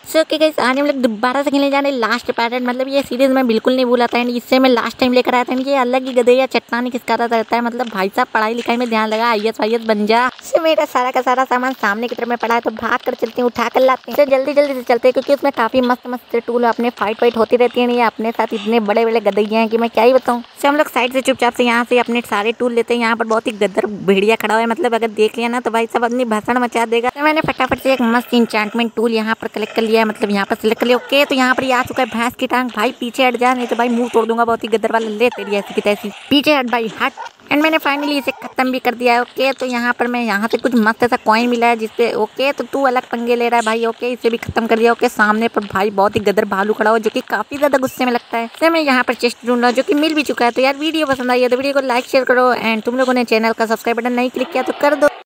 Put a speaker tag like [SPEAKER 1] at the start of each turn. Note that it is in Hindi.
[SPEAKER 1] सो कि गाइस आज हम लोग दोबारा से खेलने जा रहे हैं लास्ट पैरेंट। मतलब ये सीरीज मैं बिल्कुल नहीं भूला था एंड इससे मैं लास्ट टाइम लेकर आया था। ये अलग ही गधे या चट्टानी किसका रहता है। मतलब भाई साहब पढ़ाई लिखाई में ध्यान लगा, आईएएस वाईएएस बन जा। से मेरा सारा का सारा सामान सामने की तरफ में पड़ा है तो भाग कर चलते हैं, उठा कर लाते हैं। जल्दी जल्दी से चलते हैं क्योंकि उसमें काफी मस्त मस्त टूल अपने फाइट वाइट होती रहती है। ये अपने साथ इतने बड़े बड़े गधैया हैं कि मैं क्या ही बताऊँ। से हम लोग साइड से चुपचाप से यहाँ से अपने सारे टूल लेते हैं। यहाँ पर बहुत ही गद्दर भेड़िया खड़ा हुआ है, मतलब अगर देख लिया ना तो भाई साहब अपनी भाषण मचा देगा। तो मैंने फटाफट से एक मस्त इंचेंटमेंट टूल यहाँ पर कलेक्ट कर लिया है, मतलब यहाँ पर सिलेक्ट कर लिया। ओके तो यहाँ पर ये आ चुका है भैंस की टांग। भाई पीछे हट जा नहीं तो भाई मुंह तोड़ दूंगा, बहुत ही गद्दर वाला। ले तेरी ऐसी की तैसी, पीछे हट भाई हट। एंड मैंने फाइनली इसे खत्म भी कर दिया है। ओके तो यहाँ पर मैं यहाँ से कुछ मस्त ऐसा कॉइन मिला है जिससे ओके तो तू अलग पंगे ले रहा है भाई। ओके इसे भी खत्म कर दिया। ओके सामने पर भाई बहुत ही गदर भालू खड़ा हुआ जो कि काफी ज्यादा गुस्से में लगता है। तो मैं यहाँ पर चेस्ट ढूंढ रहा हूँ जो कि मिल भी चुका है। तो यार वीडियो पसंद आई है तो वीडियो को लाइक शेयर करो एंड तुम लोगों ने चैनल का सब्सक्राइब बटन नहीं क्लिक किया तो कर दो।